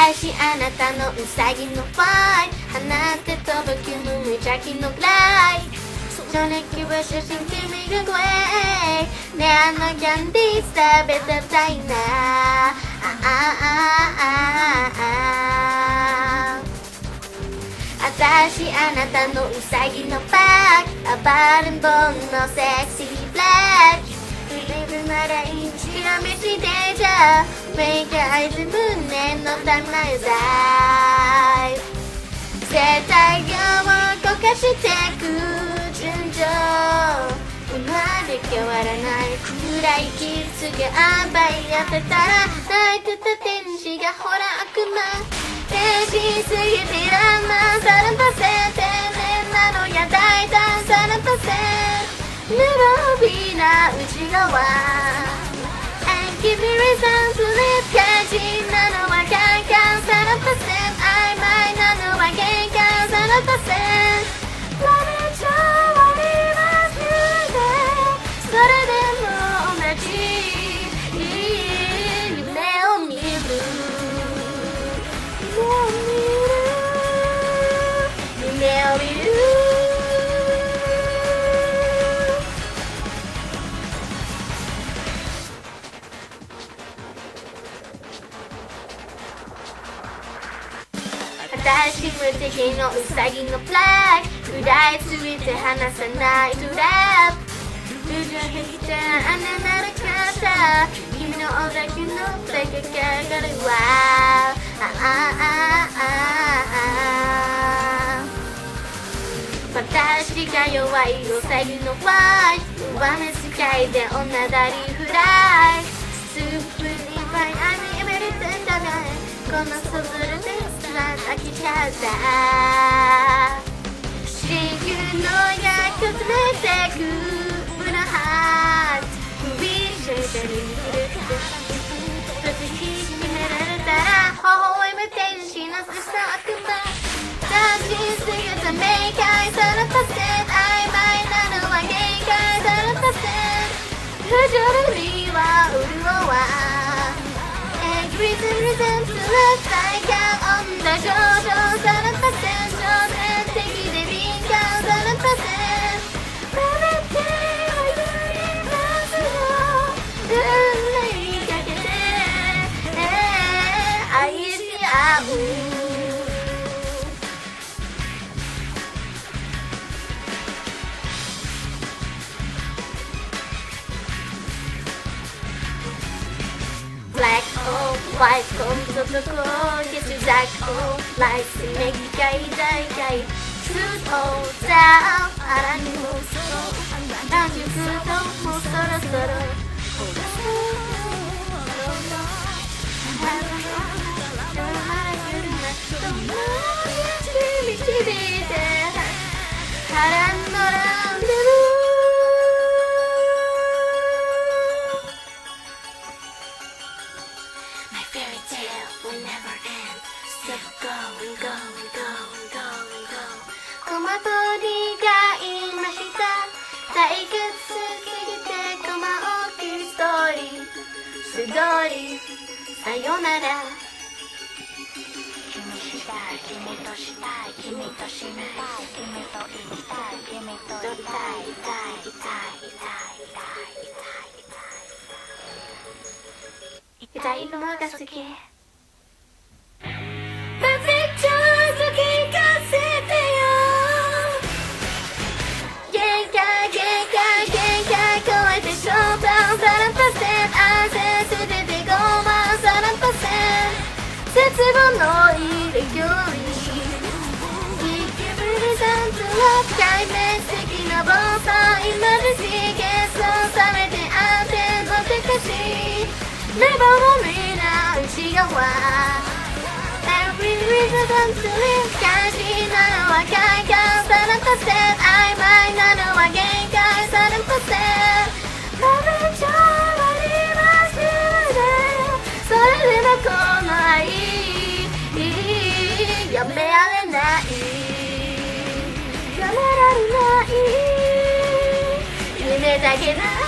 私あなたのウサギのファイト放って飛ぶ気の無邪気のライトそれ気は写真君が怖いねあのキャンディー食べたいな私あなたのウサギのバッグ暴れん坊のセクシーブラック売れるならいいしらめしでじゃメイクアイズ胸のたまゆだい絶対を動かしてく順調生まれ変わらない暗いキスが暴いやってたら泣いてた天使がほら悪魔天使すぎてらんなさらばせ天然なのや大胆さらばせメロディーな内側 And give me reason to live 肝心なのはカンカンさらばせ曖昧なのは玄関さらばせラメちゃわりますねそれでも同じ夢を見る夢を見る私無敵のウサギのフラッグ食らいついて離さないトラップ無情へきちゃあななる方君のおだけのだけかかるわ私が弱いウサギのファイト上目使いで女だりフライスープにファイアミエメリテンだねこのスブルで飽きちゃった地球の矢崩れてくブラハート首してる閉じめられたら微笑む天使のすさ悪魔斬新すぎた明快さらばせ曖昧なのは限界さらばせ不条理は潤わReason to live 最強女少々さらばせ挑戦的で敏感さらばせ食べてはやりますよ運命かけて愛し合うWhite home とどこ消すザクホライスネギがい大会ツートーザーあらにもそう何十分ともうそろそろ導いて腹のランデルWill never end. Still going, going, going, going, going. コマ取りがいました。退屈すぎてコマを切るストーリー。素通り、さよなら。君したい、君としたい、君としない。君と行きたい、君といたい、いたい、いたい、いたい、いたい、いたい。痛いのが好き。絶望の入れより生きぶりさんとは壊滅的な防災までし幻想されて安全の手かしレバーもみな内側 Every reason to live 肝心なのは快感さらばせ曖昧なのは限界さらばせ食べちゃわりますねそれでもこの愛やめられないやめられない夢だけだ